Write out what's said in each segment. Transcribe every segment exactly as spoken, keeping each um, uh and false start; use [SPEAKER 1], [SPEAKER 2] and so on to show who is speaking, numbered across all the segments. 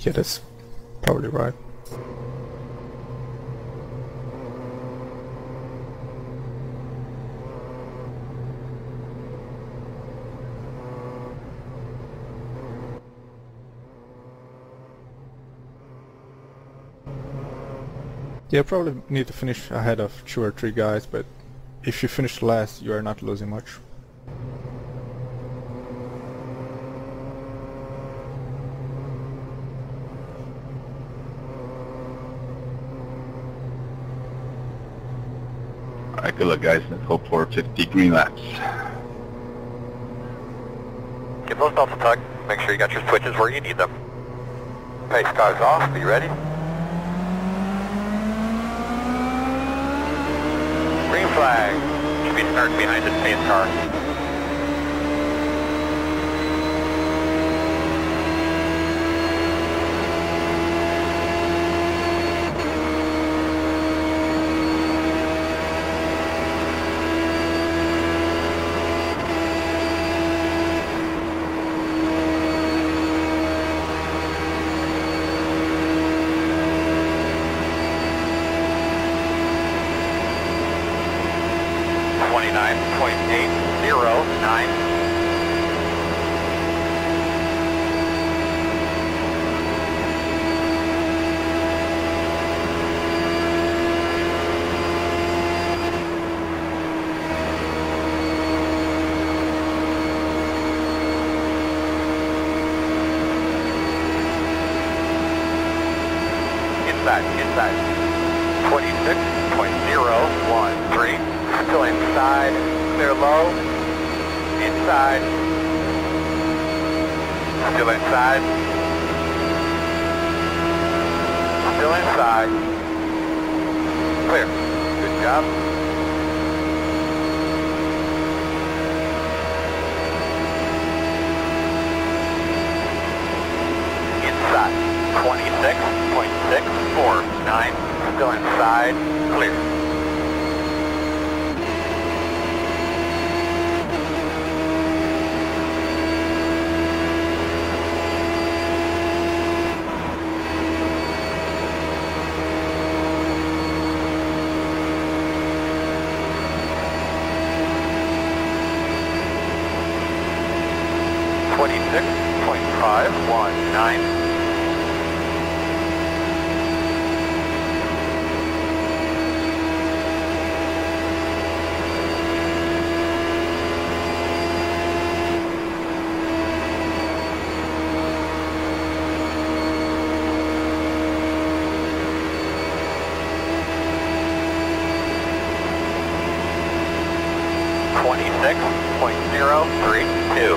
[SPEAKER 1] Yeah, that's probably right. Yeah, probably need to finish ahead of two or three guys, but if you finish last, you are not losing much.
[SPEAKER 2] Alright, good luck guys. Let's hope for fifty green laps.
[SPEAKER 3] Give those belts a tug. Make sure you got your switches where you need them. Pace cars off. Be ready. Green flag. Speed start behind the pace car. twenty-nine point eight zero nine. Inside, inside. twenty-six point zero one three. Still inside, clear low, inside, still inside, still inside, clear, good job. Inside, twenty-six point six four nine, still inside, clear. twenty-six point five one nine. twenty-six point zero three two.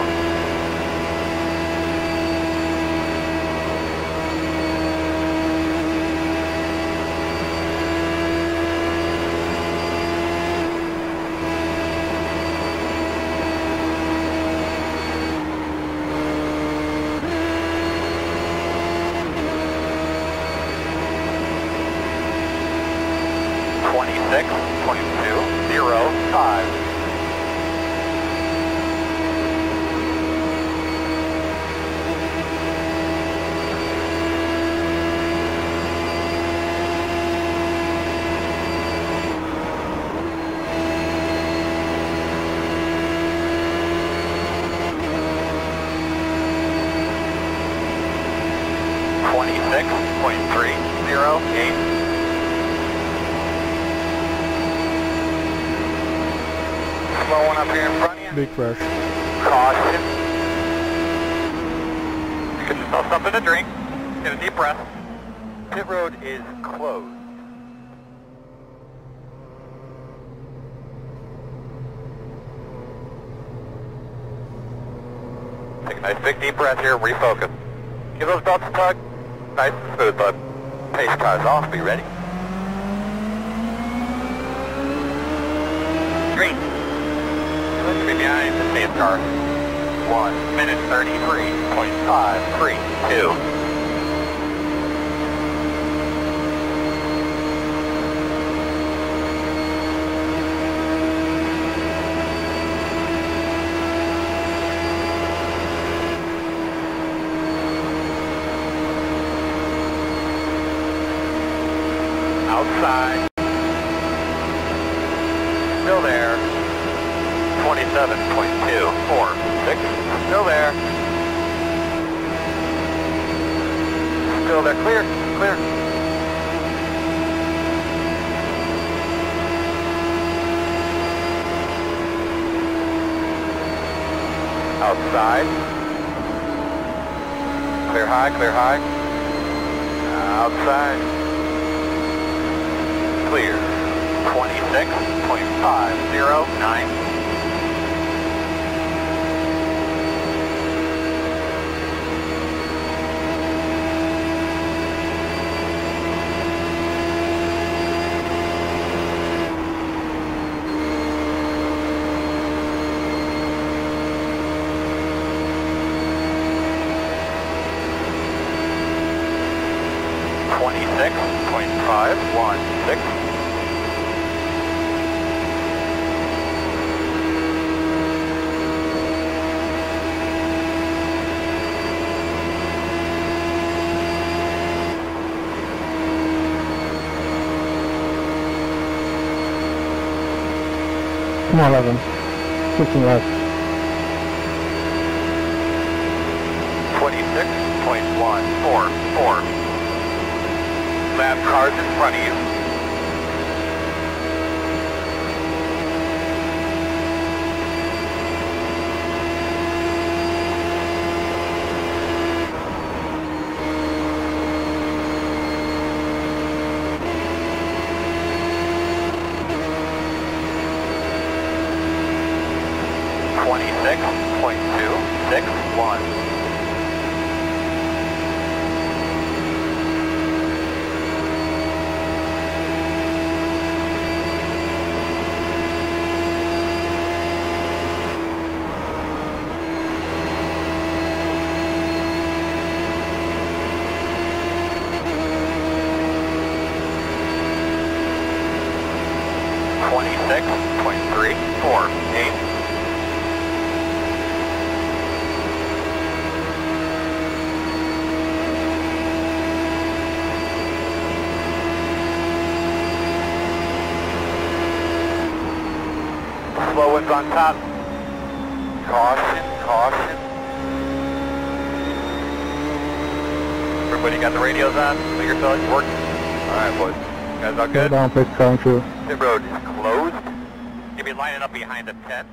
[SPEAKER 3] twenty-six point two zero five. twenty-six point three zero eight. Slow one up here in front of you.
[SPEAKER 1] Big crash.
[SPEAKER 3] Caution. Get yourself something to drink. Get a deep breath. Pit road is closed. Take a nice big deep breath here and refocus. Give those belts a tug. Nice and smooth, bud. Pace cars off. Be ready. Green. Let's be behind the pace car. One minute thirty-three point five three two. Still there. twenty-seven point two four six. Still there. Still there. Clear. Clear. Outside. Clear high. Clear high. Outside. Clear. twenty-six point five zero nine. twenty-six point five one six.
[SPEAKER 4] Come on, eleven. fifteen left.
[SPEAKER 3] twenty-six point one four four. Lab cars in front of you. twenty-six point two six one. twenty-six point three four eight. Slow winds on top. Caution, caution. Everybody got the radios on? Clear, fellas, you working? Alright, boys. You guys all
[SPEAKER 4] Go
[SPEAKER 3] good?
[SPEAKER 4] down, place car and crew.
[SPEAKER 3] Pit road is closed. You'll be lining up behind the tent.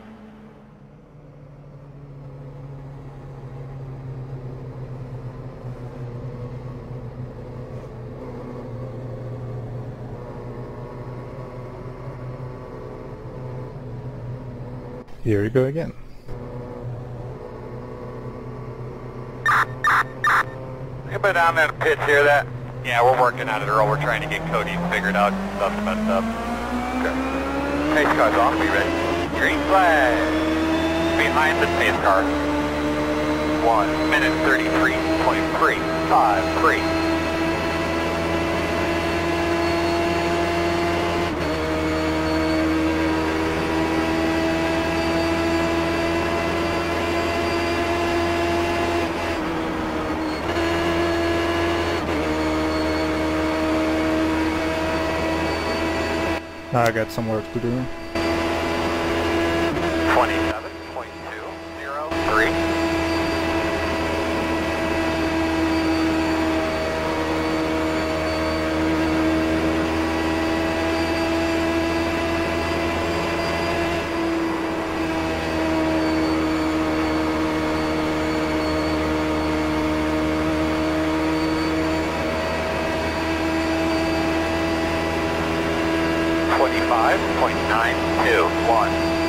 [SPEAKER 1] Here we go again.
[SPEAKER 3] Anybody down there in the pits hear that? Yeah, we're working on it, Earl. We're trying to get Cody figured out. Stuff's messed up. Okay. Pace car's off. Be ready. Green flag. Behind the pace car. One minute thirty-three point three five three.
[SPEAKER 1] I got some work to do.
[SPEAKER 3] twenty-seven point two zero three. twenty-five point nine two one.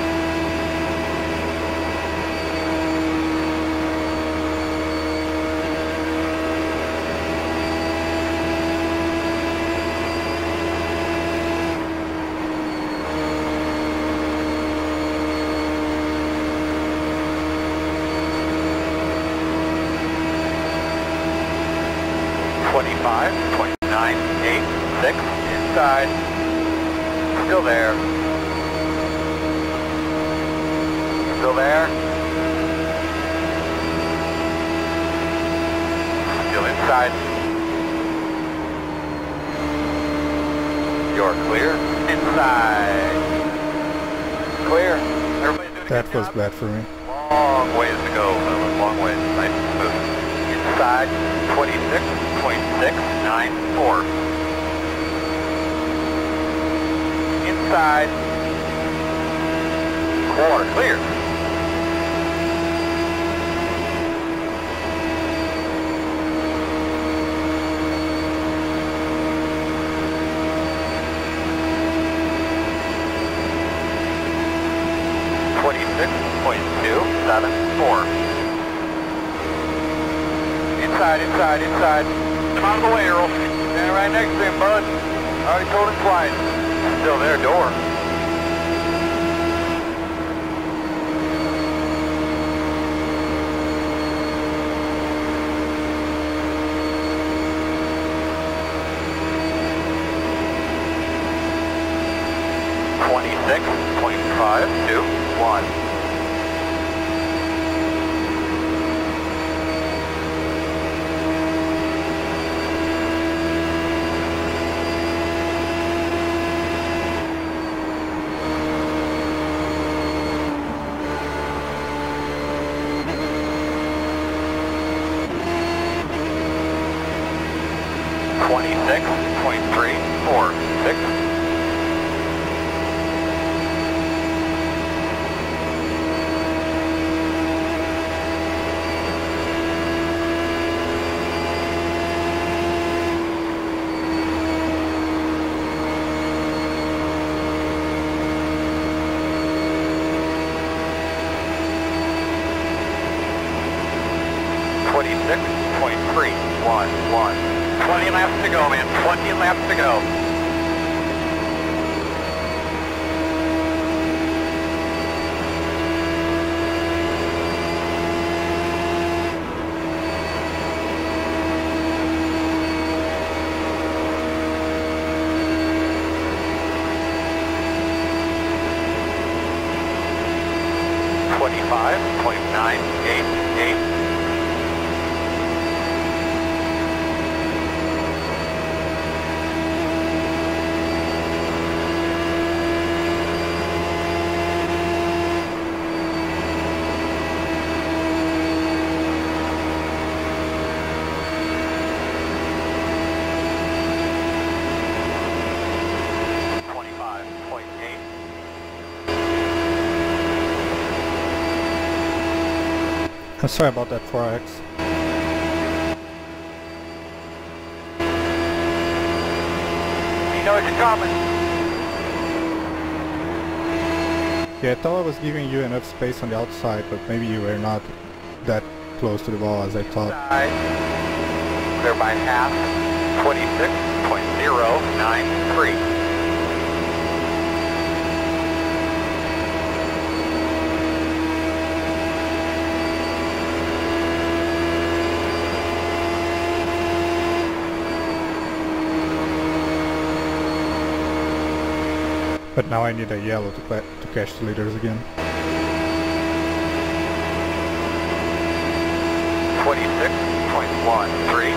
[SPEAKER 3] twenty-five point nine eight six inside. Still there. Still there. Still inside. You're clear. Inside.
[SPEAKER 1] That was bad for me.
[SPEAKER 3] Long ways to go, fellas, long ways. Nice and smooth. Inside, twenty-six point six nine four. Inside. Quarter clear. twenty-six point two seven four. Inside, inside, inside. Come out of the way, Earl. Stand right next to him, bud. Already told him twice. Still there, door. twenty-six point five two one. twenty-six point three four six. twenty-six point three one one. twenty laps to go, man. twenty laps to go. twenty-five point nine eight eight.
[SPEAKER 1] I'm sorry about that four X.
[SPEAKER 3] You know it's coming.
[SPEAKER 1] Yeah, I thought I was giving you enough space on the outside, but maybe you were not that close to the wall as I thought.
[SPEAKER 3] Side. Clear by half. twenty-six point zero nine three.
[SPEAKER 1] But now I need a yellow to, to catch the leaders again.
[SPEAKER 3] twenty-six point one three.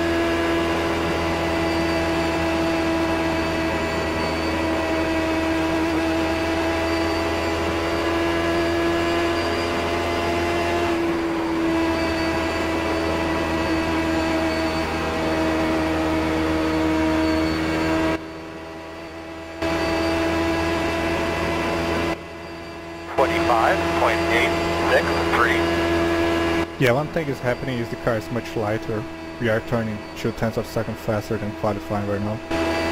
[SPEAKER 3] twenty-five point eight six three.
[SPEAKER 1] Yeah, one thing is happening is the car is much lighter. We are turning two tenths of a second faster than qualifying right now.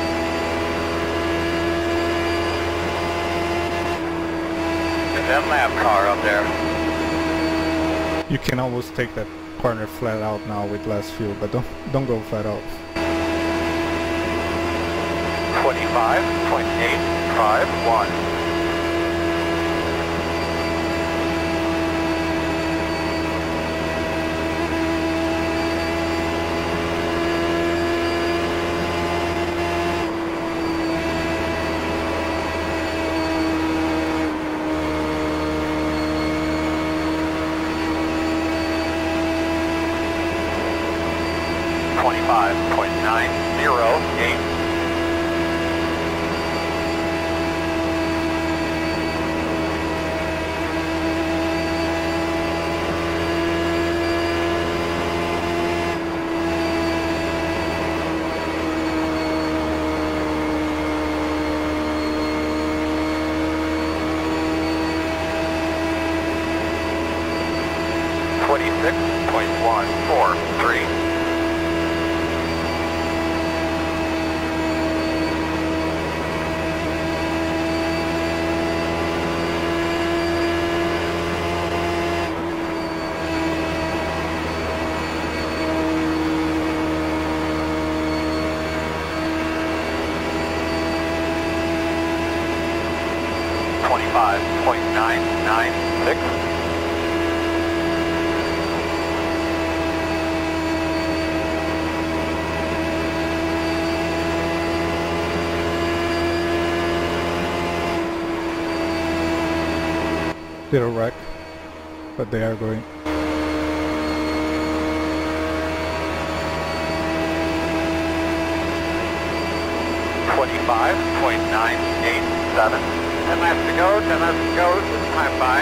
[SPEAKER 3] Is that lap car up there?
[SPEAKER 1] You can almost take that corner flat out now with less fuel, but don't don't go flat out.
[SPEAKER 3] twenty-five point eight five one. twenty-five point nine zero eight. twenty-six point one four three. twenty-five point nine nine six.
[SPEAKER 1] Little wreck, but they are going.
[SPEAKER 3] twenty-five point nine eight seven. ten laps to go, ten laps to go, this time by.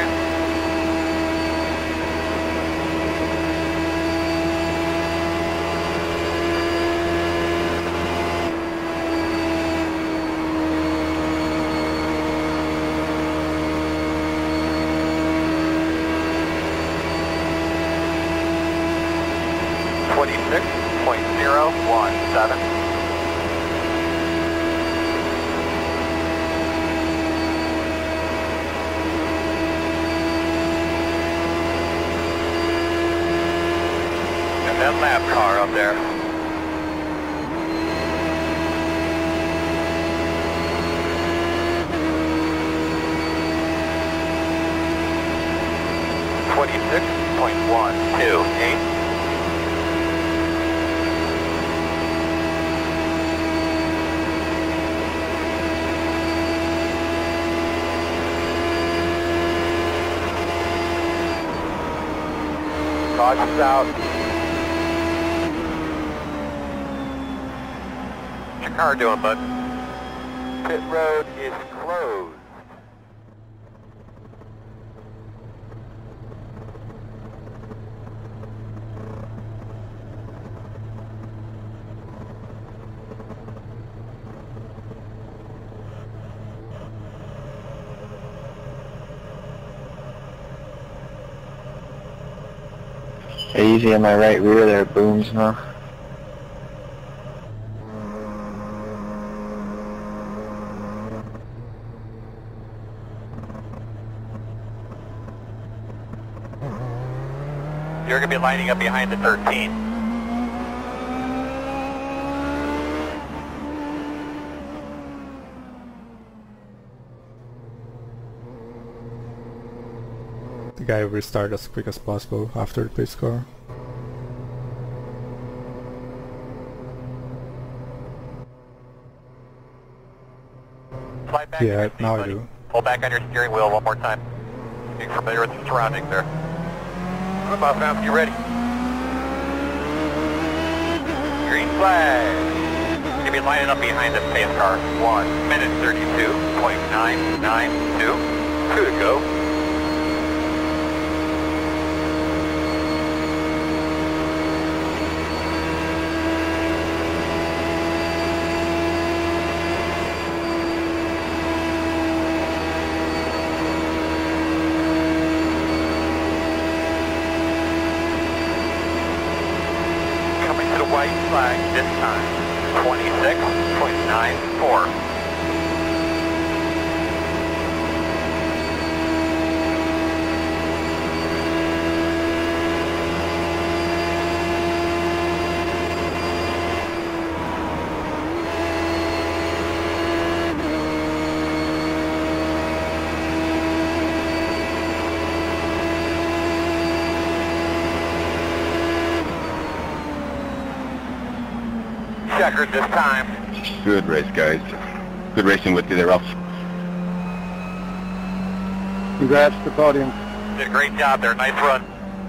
[SPEAKER 3] twenty-six point zero one seven. That lap car up there. twenty-six point one two eight. Caution's out. What's your car doing, bud? Pit road is closed.
[SPEAKER 5] Easy on my right rear there, booms now.
[SPEAKER 3] You're going to be lining up behind the thirteen.
[SPEAKER 1] The guy will restart as quick as possible after the pace car.
[SPEAKER 3] Slide back
[SPEAKER 1] Yeah,
[SPEAKER 3] on your seat,
[SPEAKER 1] now I
[SPEAKER 3] buddy.
[SPEAKER 1] do.
[SPEAKER 3] Pull back on your steering wheel one more time. Being familiar with the surroundings there. Come on, fam, you ready? Green flag. You'll be lining up behind the pace car. One minute thirty-two point nine nine two. Two to go. White flag this time, twenty-six point nine four. Checkered this time.
[SPEAKER 2] Good race, guys. Good racing with you there, Ralph.
[SPEAKER 4] Congrats to the podium.
[SPEAKER 3] Did a great job there. Nice run.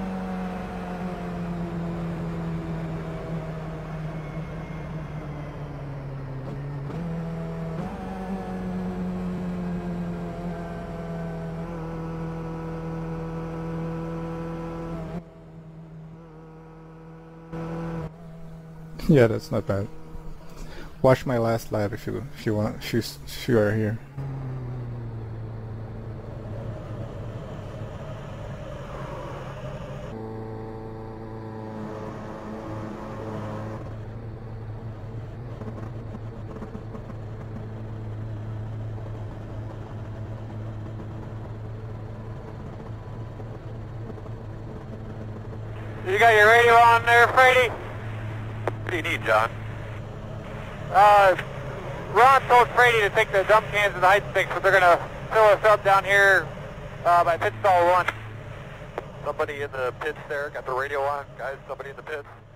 [SPEAKER 1] Yeah, that's not bad. Watch my last lap if you if you want if you, if you are here.
[SPEAKER 3] You got your radio on there, Frady? What do you need, John? Uh, Ron told Frady to take the dump cans and the height sticks, so they're gonna fill us up down here uh, by pit stall one. Somebody in the pits there, got the radio on, guys, somebody in the pits.